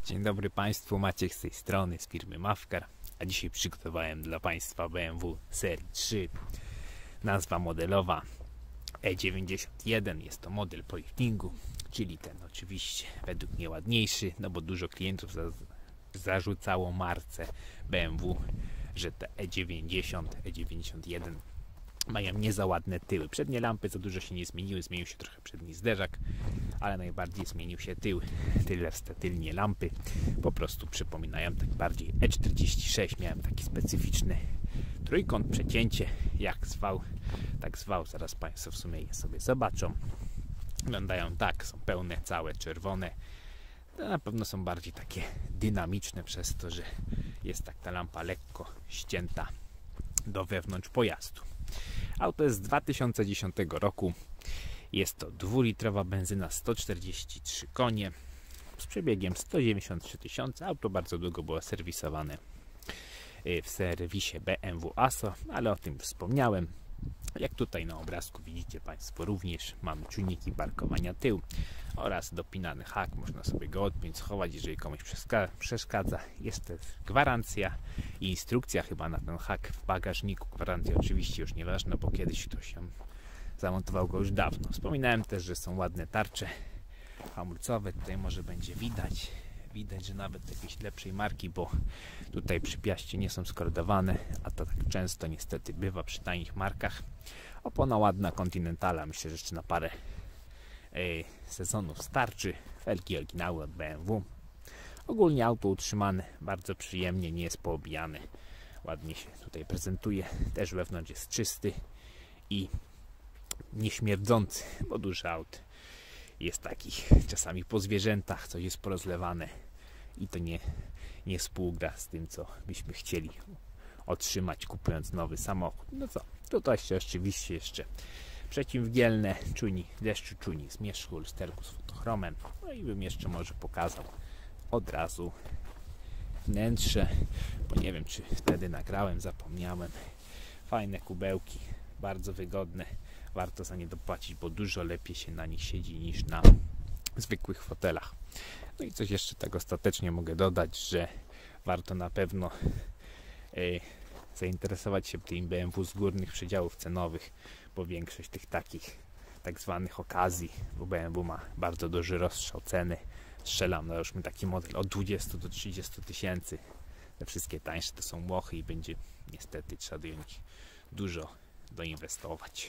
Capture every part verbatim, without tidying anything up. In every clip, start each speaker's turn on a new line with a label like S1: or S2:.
S1: Dzień dobry Państwu, Maciek z tej strony, z firmy Mafkar, a dzisiaj przygotowałem dla Państwa B M W serii trzy. Nazwa modelowa E dziewięćdziesiąt jeden, jest to model po liftingu, czyli ten oczywiście według mnie ładniejszy, no bo dużo klientów za, zarzucało marce B M W, że te E dziewięćdziesiąt, E dziewięćdziesiąt jeden mają nie za ładne tyły. Przednie lampy za dużo się nie zmieniły, zmienił się trochę przedni zderzak, ale najbardziej zmienił się tył. Tyle tylnie lampy po prostu przypominają tak bardziej E czterdzieści sześć. Miałem taki specyficzny trójkąt, przecięcie, jak zwał, tak zwał. Zaraz Państwo w sumie je sobie zobaczą. Wyglądają tak, są pełne, całe, czerwone. To na pewno są bardziej takie dynamiczne przez to, że jest tak ta lampa lekko ścięta do wewnątrz pojazdu. Auto jest z dwa tysiące dziesiątego roku. Jest to dwulitrowa benzyna, sto czterdzieści trzy konie z przebiegiem sto dziewięćdziesiąt trzy tysiące. Auto bardzo długo było serwisowane w serwisie B M W A S O, ale o tym wspomniałem. Jak tutaj na obrazku widzicie Państwo, również mamy czujniki parkowania tył oraz dopinany hak. Można sobie go odpiąć, schować, jeżeli komuś przeszkadza. Jest też gwarancja i instrukcja chyba na ten hak w bagażniku. Gwarancja oczywiście już nieważna, bo kiedyś ktoś się zamontował go już dawno. Wspominałem też, że są ładne tarcze hamulcowe. Tutaj może będzie widać. Widać, że nawet jakiejś lepszej marki, bo tutaj przy piaście nie są skordowane, a to tak często niestety bywa przy tanich markach. Opona ładna, Continentala, myślę, że jeszcze na parę yy, sezonów starczy. Felgi oryginały od B M W. Ogólnie auto utrzymane bardzo przyjemnie, nie jest poobijane. Ładnie się tutaj prezentuje. Też wewnątrz jest czysty i nieśmierdzący, bo duży aut jest takich czasami po zwierzętach, coś jest porozlewane i to nie, nie współgra z tym, co byśmy chcieli otrzymać, kupując nowy samochód. No co, tutaj się oczywiście jeszcze przeciwmgnielne, czujnik deszczu, czujnik zmierzchu, lusterku z fotochromem. No i bym jeszcze może pokazał od razu wnętrze, bo nie wiem, czy wtedy nagrałem, zapomniałem. Fajne kubełki, bardzo wygodne. Warto za nie dopłacić, bo dużo lepiej się na nich siedzi niż na zwykłych fotelach. No i coś jeszcze tak ostatecznie mogę dodać, że warto na pewno yy, zainteresować się tym B M W z górnych przedziałów cenowych, bo większość tych takich tak zwanych okazji, bo B M W ma bardzo duży rozstrzał ceny. Strzelam, no już my taki model od dwudziestu do trzydziestu tysięcy. Te wszystkie tańsze to są łochy i będzie niestety trzeba do nich dużo doinwestować.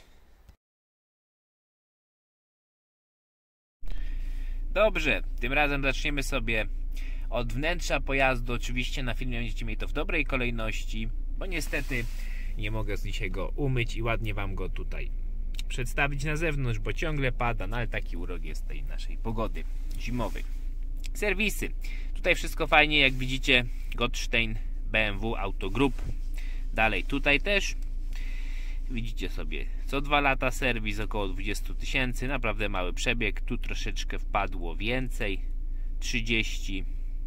S1: Dobrze, tym razem zaczniemy sobie od wnętrza pojazdu. Oczywiście na filmie będziecie mieli to w dobrej kolejności, bo niestety nie mogę dzisiaj go umyć i ładnie Wam go tutaj przedstawić na zewnątrz, bo ciągle pada, no ale taki urok jest tej naszej pogody zimowej. Serwisy. Tutaj wszystko fajnie, jak widzicie, Gottstein, B M W Auto Group. Dalej tutaj też widzicie sobie co dwa lata serwis, około dwadzieścia tysięcy, naprawdę mały przebieg. Tu troszeczkę wpadło więcej, trzydzieści,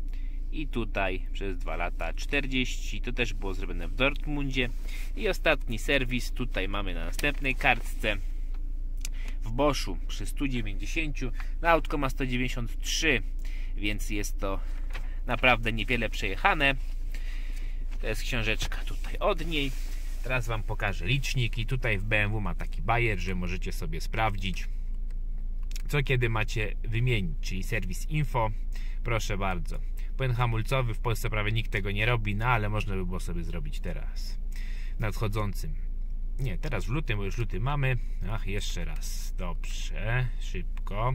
S1: i tutaj przez dwa lata czterdzieści. To też było zrobione w Dortmundzie. I ostatni serwis tutaj mamy na następnej kartce w Boschu przy stu dziewięćdziesięciu. No, autko ma sto dziewięćdziesiąt trzy, więc jest to naprawdę niewiele przejechane. To jest książeczka tutaj od niej. Teraz Wam pokażę licznik i tutaj w B M W ma taki bajer, że możecie sobie sprawdzić, co kiedy macie wymienić, czyli serwis info. Proszę bardzo. Płyn hamulcowy, w Polsce prawie nikt tego nie robi, no ale można by było sobie zrobić teraz nadchodzącym. Nie, teraz w lutym, bo już luty mamy. Ach, jeszcze raz. Dobrze, szybko.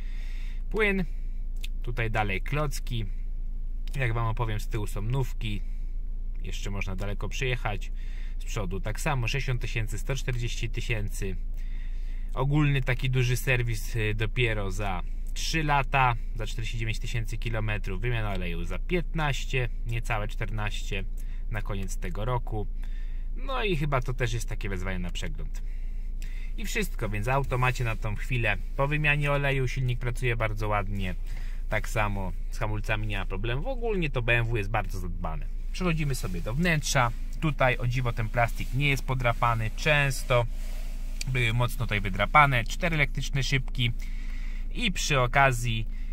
S1: Płyn. Tutaj dalej klocki. Jak Wam opowiem, z tyłu są nówki. Jeszcze można daleko przyjechać. Z przodu tak samo, sześćdziesiąt tysięcy, sto czterdzieści tysięcy. Ogólny taki duży serwis dopiero za trzy lata, za czterdzieści dziewięć tysięcy kilometrów. Wymiana oleju za piętnaście, niecałe czternaście na koniec tego roku. No i chyba to też jest takie wezwanie na przegląd. I wszystko, więc auto macie na tą chwilę po wymianie oleju. Silnik pracuje bardzo ładnie. Tak samo z hamulcami nie ma problemu. Ogólnie to B M W jest bardzo zadbane. Przechodzimy sobie do wnętrza. Tutaj o dziwo ten plastik nie jest podrapany. Często były mocno tutaj wydrapane. Cztery elektryczne szybki. I przy okazji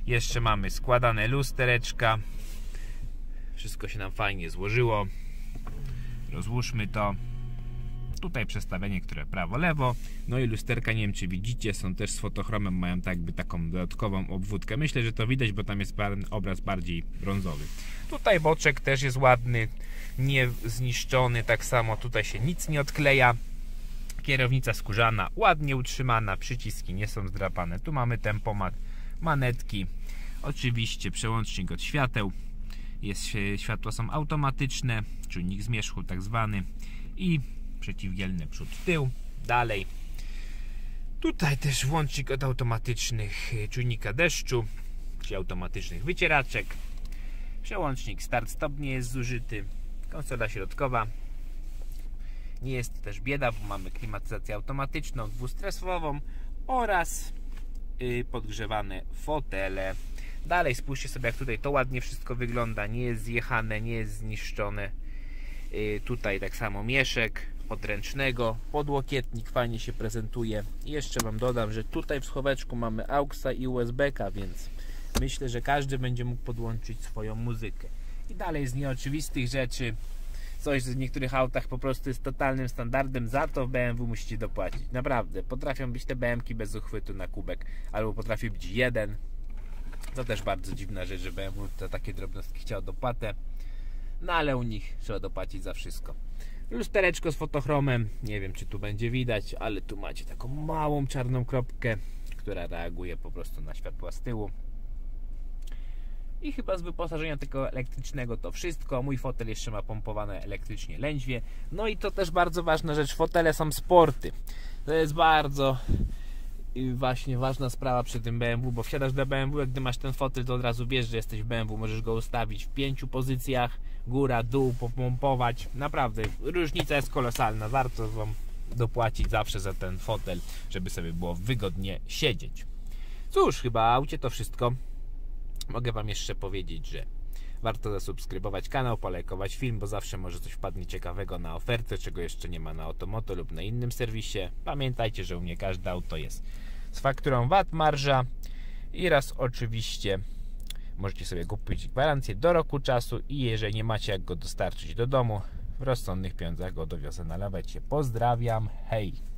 S1: Jeszcze mamy składane lustereczka. Wszystko się nam fajnie złożyło. Rozłóżmy to. Tutaj przestawienie, które prawo-lewo. No i lusterka, nie wiem czy widzicie, są też z fotochromem, mają tak jakby taką dodatkową obwódkę. Myślę, że to widać, bo tam jest obraz bardziej brązowy. Tutaj boczek też jest ładny, nie zniszczony, tak samo tutaj się nic nie odkleja. Kierownica skórzana, ładnie utrzymana, przyciski nie są zdrapane. Tu mamy tempomat, manetki, oczywiście przełącznik od świateł. Jest, światła są automatyczne, czujnik zmierzchu tak zwany i przeciwdzielny przód, tył. Dalej tutaj też włącznik od automatycznych czujnika deszczu czy automatycznych wycieraczek. Przełącznik start-stop nie jest zużyty. Konsola środkowa. Nie jest też bieda, bo mamy klimatyzację automatyczną, dwustresową oraz yy, podgrzewane fotele. Dalej spójrzcie sobie, jak tutaj to ładnie wszystko wygląda. Nie jest zjechane, nie jest zniszczone. Yy, tutaj tak samo mieszek podręcznego, podłokietnik fajnie się prezentuje. I jeszcze wam dodam, że tutaj w schoweczku mamy auxa i U S B-ka, więc myślę, że każdy będzie mógł podłączyć swoją muzykę. I dalej z nieoczywistych rzeczy, coś w niektórych autach po prostu jest totalnym standardem, za to w B M W musicie dopłacić. Naprawdę, potrafią być te B M ki bez uchwytu na kubek, albo potrafi być jeden. To też bardzo dziwna rzecz, że B M W za takie drobnostki chciał dopłatę. No ale u nich trzeba dopłacić za wszystko. Lustereczko z fotochromem, nie wiem czy tu będzie widać, ale tu macie taką małą czarną kropkę, która reaguje po prostu na światła z tyłu. I chyba z wyposażenia tego elektrycznego to wszystko. Mój fotel jeszcze ma pompowane elektrycznie lędźwie. No i to też bardzo ważna rzecz, fotele są sporty. To jest bardzo właśnie ważna sprawa przy tym B M W, bo wsiadasz do B M W, jak gdy masz ten fotel, to od razu wiesz, że jesteś w B M W. Możesz go ustawić w pięciu pozycjach, góra, dół, popompować. Naprawdę, różnica jest kolosalna. Warto wam dopłacić zawsze za ten fotel, żeby sobie było wygodnie siedzieć. Cóż, chyba aucie to wszystko. Mogę wam jeszcze powiedzieć, że warto zasubskrybować kanał, polajkować film, bo zawsze może coś wpadnie ciekawego na ofertę, czego jeszcze nie ma na Otomoto lub na innym serwisie. Pamiętajcie, że u mnie każde auto jest z fakturą V A T, marża i raz oczywiście możecie sobie kupić gwarancję do roku czasu i jeżeli nie macie jak go dostarczyć do domu, w rozsądnych pieniądzach go dowiozę na lawecie. Pozdrawiam, hej!